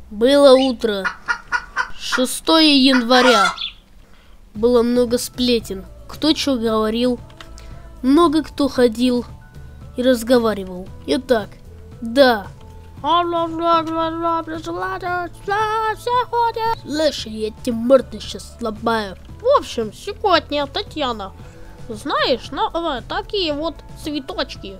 Было утро, 6 января. Было много сплетен. Кто что говорил, много кто ходил и разговаривал. Итак, да. Слушай, я тебе морду сейчас сломаю. В общем, сегодня, Татьяна, знаешь, такие вот цветочки.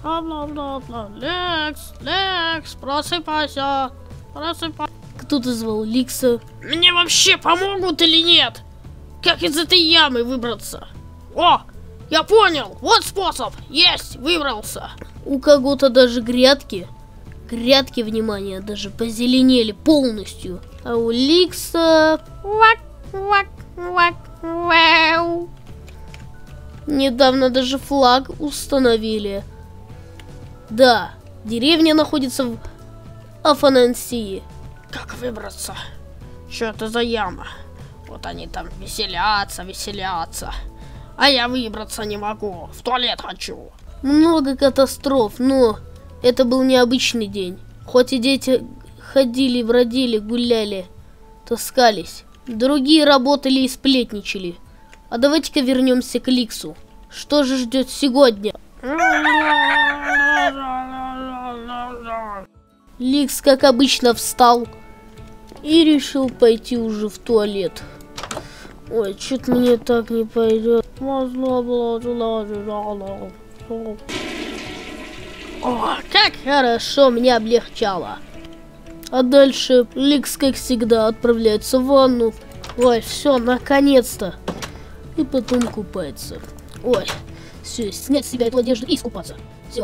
Лекс, просыпайся. Кто-то звал Ликса. Мне вообще помогут или нет? Как из этой ямы выбраться? О, я понял, вот способ. Есть, выбрался. У кого-то даже грядки, внимание, даже позеленели полностью. А у Ликса... Недавно даже флаг установили. Да, деревня находится в Афанасии. Как выбраться? Что это за яма? Вот они там веселятся. А я выбраться не могу, в туалет хочу. Много катастроф, но это был необычный день. Хоть и дети ходили, бродили, гуляли, таскались. Другие работали и сплетничали. А давайте-ка вернемся к Ликсу. Что же ждет сегодня? Ликс, как обычно, встал и решил пойти уже в туалет. Ой, что-то мне так не пойдет. О, как хорошо, мне облегчало. А дальше Ликс, как всегда, отправляется в ванну. Ой, все, наконец-то. И потом купается. Ой, все, снять с себя эту одежду и искупаться. Все.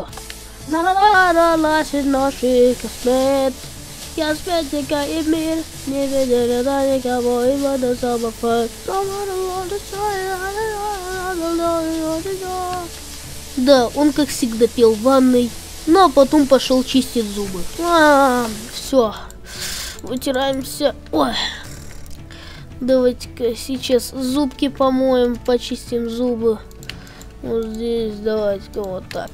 Косметика и мир, не видели никого, и вода самофак. Да, он как всегда пел в ванной, ну а потом пошел чистить зубы. Все, вытираемся. Ой, давайте-ка сейчас зубки помоем, почистим зубы. Вот здесь, давайте-ка вот так.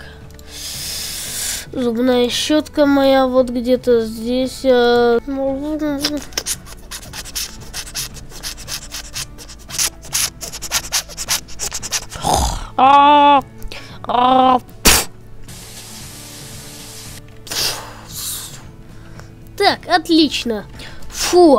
Зубная щетка моя вот где-то здесь. Так, отлично. Фу.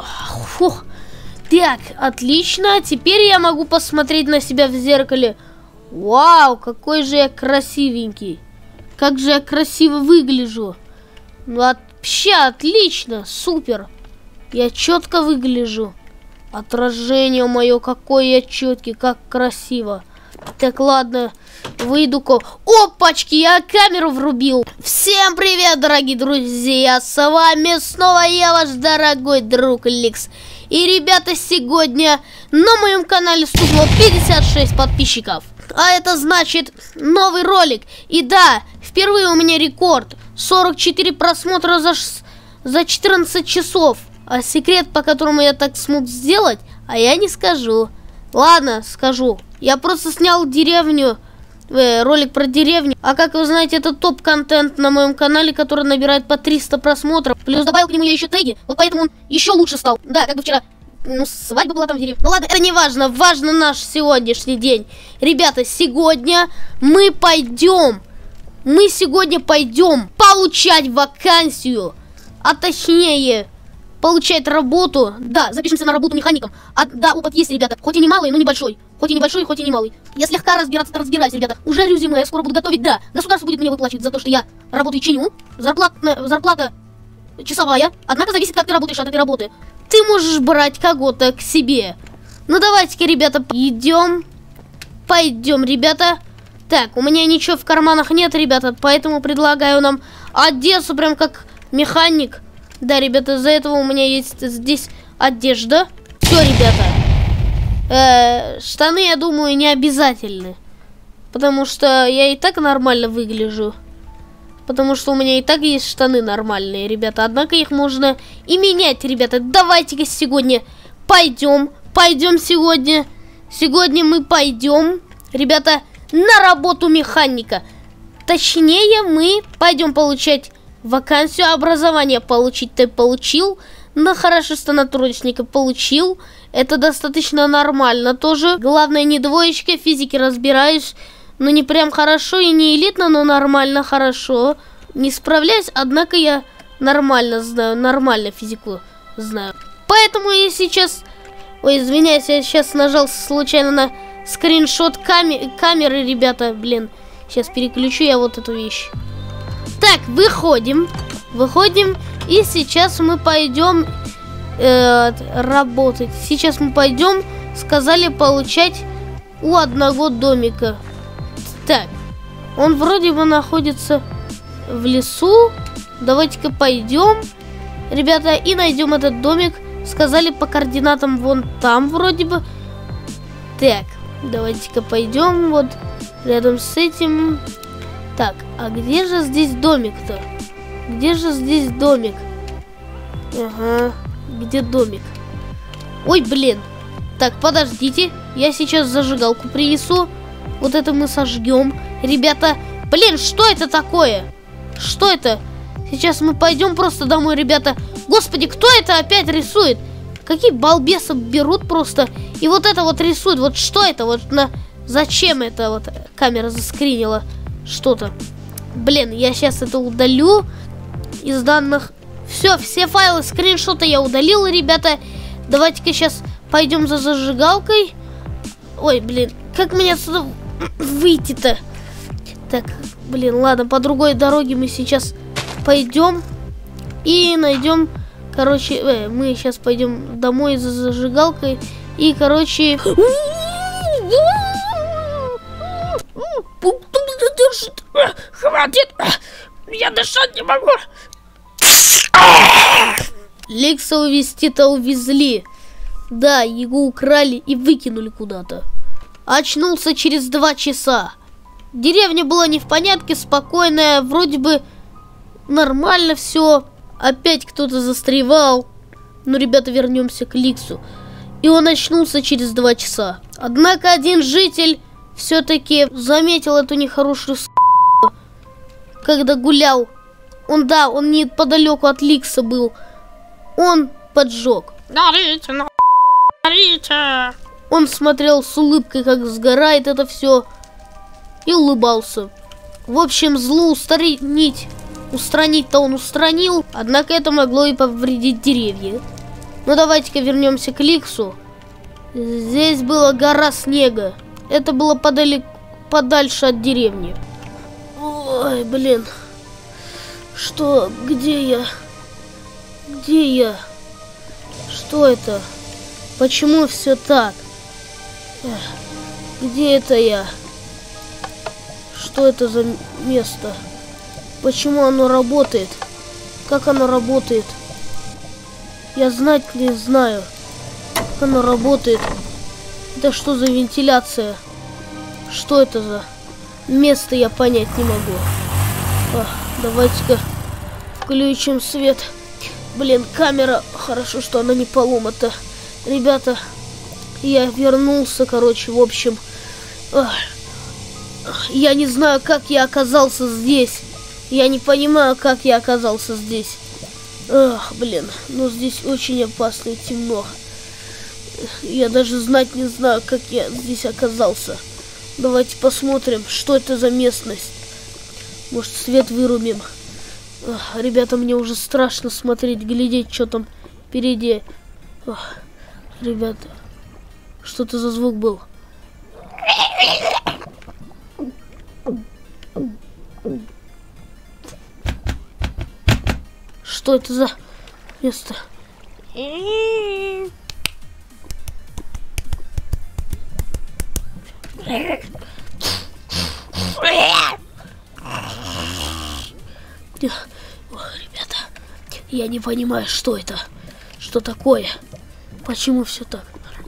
Так, отлично. Теперь я могу посмотреть на себя в зеркале. Вау, какой же я красивенький. Как же я красиво выгляжу. Вообще отлично, супер. Я четко выгляжу. Отражение мое, какой я четкий, как красиво. Так, ладно, выйду-ка. Опачки, я камеру врубил. Всем привет, дорогие друзья. С вами снова я, ваш дорогой друг Ликс. И, ребята, сегодня на моем канале стукнуло 56 подписчиков. А это значит новый ролик. И да, впервые у меня рекорд. 44 просмотра за 14 часов. А секрет, по которому я так смог сделать, а я не скажу. Ладно, скажу. Я просто снял деревню, ролик про деревню. А как вы знаете, это топ-контент на моем канале, который набирает по 300 просмотров. Плюс добавил к нему я еще теги, вот поэтому он еще лучше стал. Да, как бы вчера... свадьба была там в деревне. Ну ладно, это не важно, важно наш сегодняшний день. Ребята, сегодня мы сегодня пойдем получать вакансию. А точнее, получать работу. Да, запишемся на работу механиком. Да, опыт есть, ребята, хоть и не малый, но небольшой. Хоть и небольшой, хоть и не малый. Я слегка разбираюсь, ребята. Уже резюме я скоро буду готовить, да. Государство будет мне выплачивать за то, что я работаю чиню. Зарплата часовая. Однако зависит, как ты работаешь от этой работы. Ты можешь брать кого-то к себе. Ну давайте-ка, ребята, пойдем, ребята. Так, у меня ничего в карманах нет, ребята, поэтому предлагаю нам одеться прям как механик. Да, ребята, из-за этого у меня есть здесь одежда. Все, ребята. Штаны, я думаю, не обязательны. Потому что я и так нормально выгляжу. Потому что у меня и так есть штаны нормальные, ребята. Однако их можно и менять, ребята. Давайте-ка сегодня пойдем сегодня. Сегодня мы пойдем, ребята, на работу механика. Точнее, мы пойдем получать вакансию. Образование получить ты получил. Но хорошо, что на троечника получил. Это достаточно нормально тоже. Главное, не двоечка, физики разбираешь. Ну, не прям хорошо и не элитно, но нормально, хорошо. Не справляюсь, однако я нормально знаю, нормально физику знаю. Поэтому я сейчас... Ой, извиняюсь, я сейчас нажал случайно на скриншот камеры, ребята. Блин, сейчас переключу я вот эту вещь. Так, выходим. Выходим. И сейчас мы пойдем работать. Сейчас мы пойдем, сказали, получать у одного домика. Так, он вроде бы находится в лесу. Давайте-ка пойдем, ребята, и найдем этот домик. Сказали по координатам вон там вроде бы. Так, давайте-ка пойдем вот рядом с этим. Так, а где же здесь домик-то? Где же здесь домик? Ага, где домик? Ой, блин. Так, подождите. Я сейчас зажигалку принесу. Вот это мы сожгем. Ребята, блин, что это такое? Что это? Сейчас мы пойдем просто домой, ребята. Господи, кто это опять рисует? Какие балбесы берут просто и вот это вот рисуют. Вот что это? Вот зачем это вот камера заскринила что-то? Блин, я сейчас это удалю из данных. Все файлы, скриншоты я удалил, ребята. Давайте-ка сейчас пойдем за зажигалкой. Ой, блин, как мне отсюда выйти-то? Так, блин, ладно, по другой дороге мы сейчас пойдем и найдем, короче, мы сейчас пойдем домой за зажигалкой и, короче... Хватит! Я дышать не могу! Ликса увезти-то увезли. Да, его украли и выкинули куда-то. Очнулся через 2 часа. Деревня была не в порядке, спокойная, вроде бы нормально все. Опять кто-то застревал. Но, ребята, вернемся к Ликсу. И он очнулся через 2 часа. Однако один житель все-таки заметил эту нехорошую когда гулял. Он неподалеку от Ликса был. Он поджег. Дарите. Он смотрел с улыбкой, как сгорает это все, и улыбался. В общем, зло устранить-то он устранил, однако это могло и повредить деревья. Но давайте-ка вернемся к Ликсу. Здесь была гора снега. Это было подальше от деревни. Ой, блин. Что? Где я? Где я? Что это? Почему все так? Где это я? Что это за место? Почему оно работает? Как оно работает? Я знать не знаю. Как оно работает? Это что за вентиляция? Что это за место, я понять не могу. Давайте-ка включим свет. Блин, камера, хорошо, что она не поломата. Ребята, я вернулся, короче, в общем. Я не знаю, как я оказался здесь. Я не понимаю, как я оказался здесь. Блин, но здесь очень опасно и темно. Я даже знать не знаю, как я здесь оказался. Давайте посмотрим, что это за местность. Может, свет вырубим. Ребята, мне уже страшно смотреть, глядеть, что там впереди. Ребята, что это за звук был? Что это за место? Ребята, я не понимаю, что это. Что такое? Почему все так?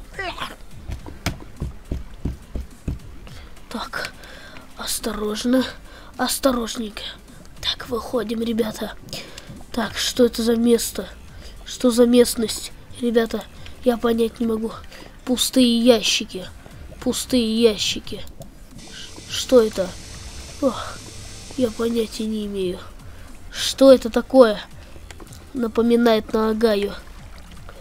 Так, осторожно, осторожненько. Так, выходим, ребята. Так, что это за место? Что за местность? Ребята, я понять не могу. Пустые ящики. Пустые ящики. Что это? Я понятия не имею. Что это такое? Напоминает на Агаю.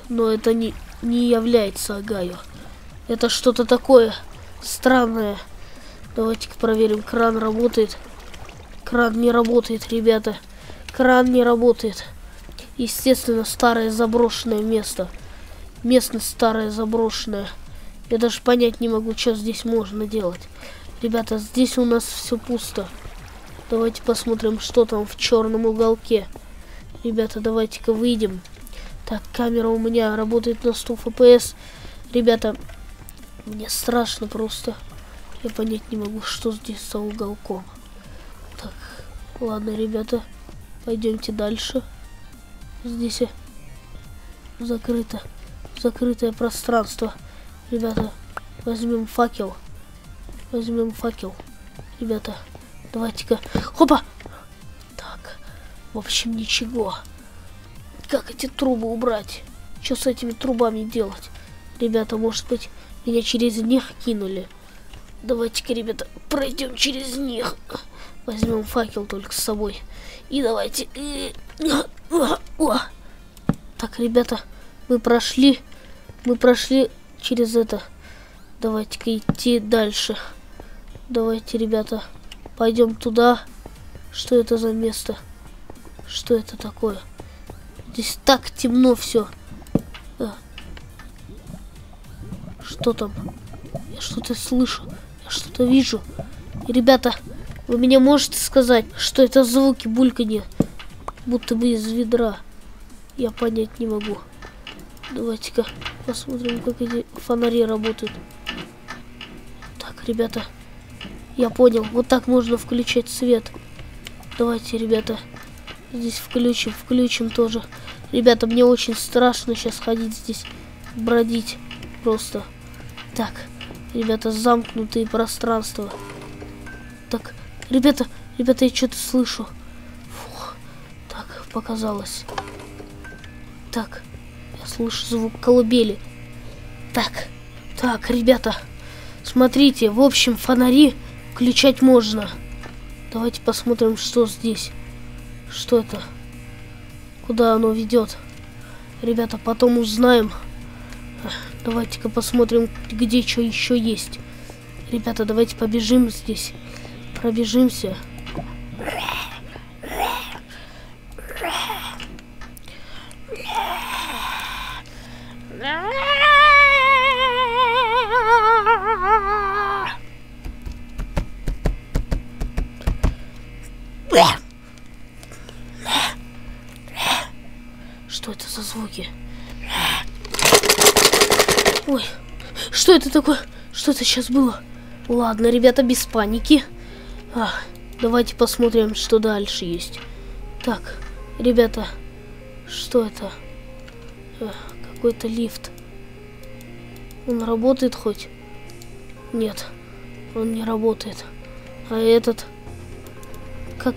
Но это не является Агаю. Это что-то такое странное. Давайте-ка проверим. Кран работает. Кран не работает, ребята. Кран не работает. Естественно, старое заброшенное место. Местность старая заброшенная. Я даже понять не могу, что здесь можно делать. Ребята, здесь у нас все пусто. Давайте посмотрим, что там в черном уголке. Ребята, давайте-ка выйдем. Так, камера у меня работает на 100 FPS. Ребята, мне страшно просто. Я понять не могу, что здесь за уголком. Так, ладно, ребята, пойдемте дальше. Здесь закрыто. Закрытое пространство. Ребята, возьмем факел. Возьмем факел. Ребята, давайте-ка... Хопа! Так, в общем, ничего. Как эти трубы убрать? Что с этими трубами делать? Ребята, может быть, меня через них кинули. Давайте-ка, ребята, пройдем через них. Возьмем факел только с собой. И давайте... Так, ребята, мы прошли через это. Давайте-ка идти дальше. Давайте, ребята, пойдем туда. Что это за место? Что это такое? Здесь так темно все. Что там? Я что-то слышу. Я что-то вижу. И, ребята, вы мне можете сказать, что это звуки бульканья? Будто бы из ведра. Я понять не могу. Давайте-ка посмотрим, как эти фонари работают. Так, ребята, я понял. Вот так можно включать свет. Давайте, ребята, здесь включим тоже. Ребята, мне очень страшно сейчас ходить здесь, бродить просто. Так, ребята, замкнутые пространства. Так, ребята, я что-то слышу. Фух, так, показалось. Так, я слышу звук колыбели. Так, ребята, смотрите, в общем, фонари включать можно. Давайте посмотрим, что здесь. Что это? Куда оно ведет? Ребята, потом узнаем. Давайте-ка посмотрим, где что еще есть. Ребята, давайте побежим здесь. Пробежимся. Что это за звуки? Ой, что это такое? Что это сейчас было? Ладно, ребята, без паники. Давайте посмотрим, что дальше есть. Так, ребята, что это? Какой-то лифт. Он работает хоть? Нет, он не работает. А этот? Как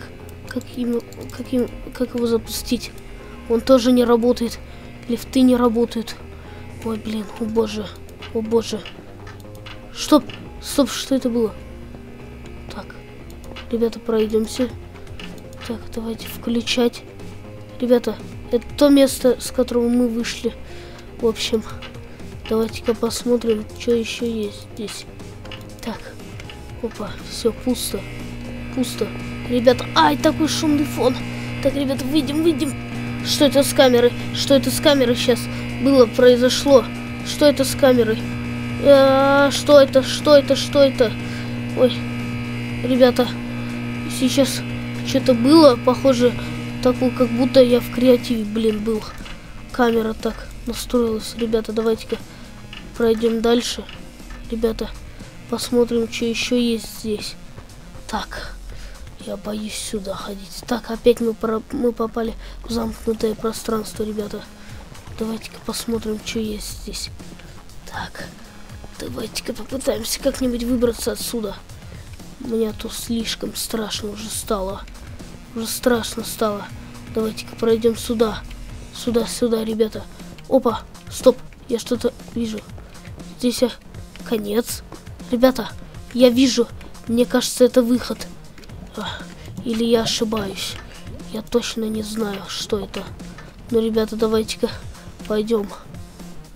его запустить? Он тоже не работает. Лифты не работают. Ой, блин, о боже. О боже. Стоп, что это было? Так, ребята, пройдемся. Так, давайте включать. Ребята, это то место, с которого мы вышли. В общем, давайте-ка посмотрим, что еще есть здесь. Так, опа, все, пусто. Пусто. Ребята, ай, такой шумный фон. Так, ребята, выйдем. Что это с камерой? Что это с камерой сейчас произошло? Что это с камерой? Что это? Ой, ребята, сейчас что-то было, похоже, такое, как будто я в креативе, блин, был. Камера так настроилась. Ребята, давайте-ка пройдем дальше. Ребята, посмотрим, что еще есть здесь. Так, я боюсь сюда ходить. Так, опять мы попали в замкнутое пространство, ребята. Давайте-ка посмотрим, что есть здесь. Так, давайте-ка попытаемся как-нибудь выбраться отсюда. Мне тут слишком страшно уже стало. Уже страшно стало. Давайте-ка пройдем сюда. Сюда, ребята. Опа, стоп, я что-то вижу. Здесь конец. Ребята, я вижу. Мне кажется, это выход. Или я ошибаюсь. Я точно не знаю, что это. Но, ребята, давайте-ка пойдем.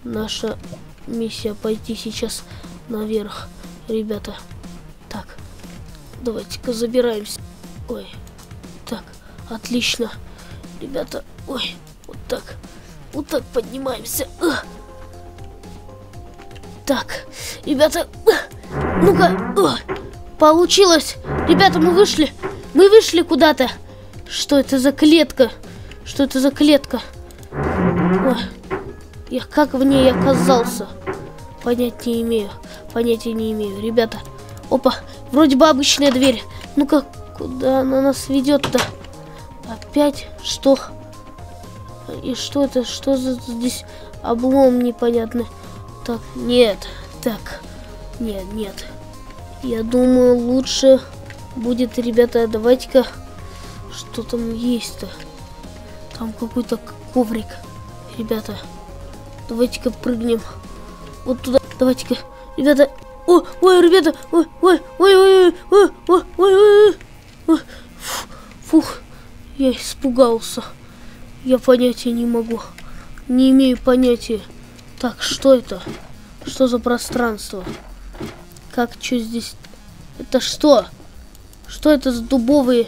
наша миссия пойти сейчас наверх, ребята. Так, давайте-ка забираемся. Ой, так, отлично, ребята. Ой, вот так поднимаемся. Так, ребята, ну-ка, получилось. Ребята, мы вышли куда-то. Что это за клетка? Что это за клетка? Ой, я как в ней оказался? Понятия не имею, ребята. Опа, вроде бы обычная дверь. Ну-ка, куда она нас ведет-то? Опять? Что? И что это? Что за здесь облом непонятный? Так, нет. Так, нет. Я думаю, лучше будет, ребята, давайте-ка... Что там есть-то? Там какой-то коврик. Ребята, давайте-ка прыгнем. Вот туда. Давайте-ка, ребята. Ой, ребята. Ой. Фух, я испугался. Я понятия не могу. Не имею понятия. Так, что это? Что за пространство? Как, что здесь? Это что? Что это за дубовые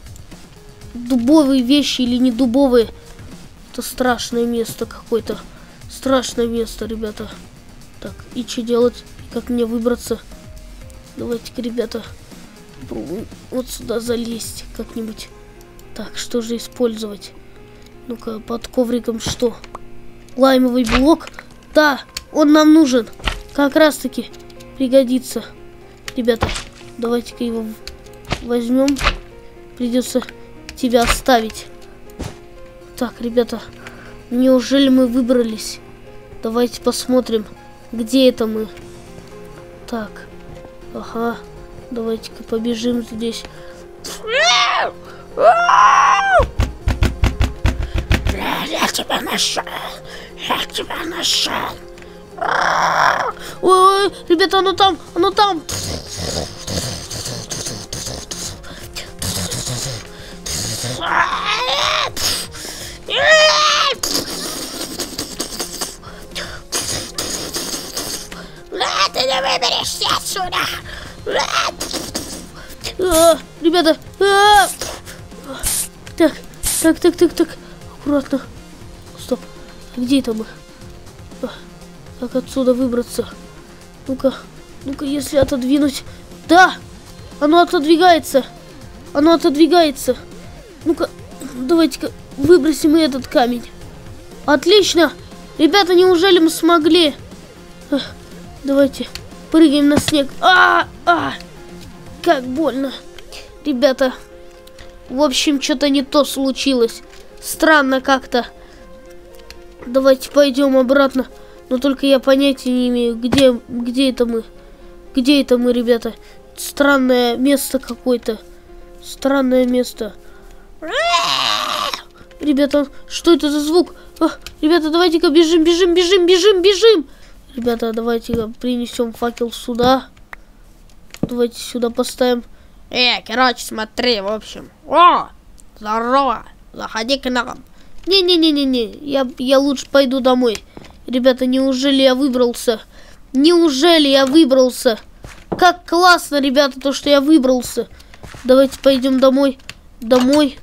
вещи или не дубовые? Это страшное место какое-то. Страшное место, ребята. Так, и что делать? Как мне выбраться? Давайте-ка, ребята, попробуем вот сюда залезть как-нибудь. Так, что же использовать? Ну-ка, под ковриком что? Лаймовый блок? Да, он нам нужен. Как раз-таки пригодится. Ребята, давайте-ка его возьмем. Придется тебя оставить. Так, ребята, неужели мы выбрались? Давайте посмотрим, где это мы. Так, ага, давайте-ка побежим здесь. Я тебя нашел. Ой, ребята, оно там. Ты не выберешься отсюда. Ребята, так, аккуратно. Стоп, где это мы? Как отсюда выбраться? Ну-ка, если отодвинуть. Да, оно отодвигается. Ну-ка, давайте-ка выбросим и этот камень. Отлично, ребята, неужели мы смогли? Давайте прыгаем на снег. Как больно. Ребята, в общем, что-то не то случилось. Странно как-то. Давайте пойдем обратно. Но только я понятия не имею, где это мы. Где это мы, ребята? Странное место какое-то. Странное место. Ребята, что это за звук? Ребята, давайте-ка бежим. Ребята, давайте-ка принесем факел сюда. Давайте сюда поставим. Короче, смотри, в общем. О, здорово. Заходи к нам. Не, я лучше пойду домой. Ребята, неужели я выбрался? Как классно, ребята, то, что я выбрался. Давайте пойдем домой. Домой.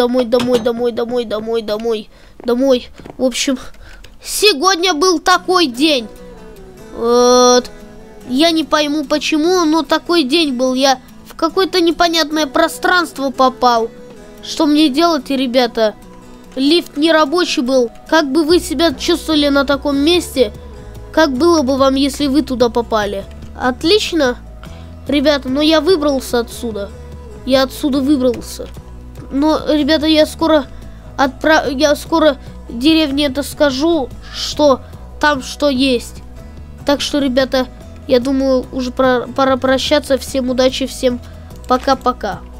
В общем, сегодня был такой день. Вот. Я не пойму почему, но такой день был. Я в какое-то непонятное пространство попал. Что мне делать, ребята? Лифт не рабочий был. Как бы вы себя чувствовали на таком месте? Как было бы вам, если вы туда попали? Отлично, ребята, но я выбрался отсюда. Я отсюда выбрался. Но, ребята, я скоро деревне это скажу, что там что есть. Так что, ребята, я думаю, уже пора прощаться. Всем удачи, всем пока-пока.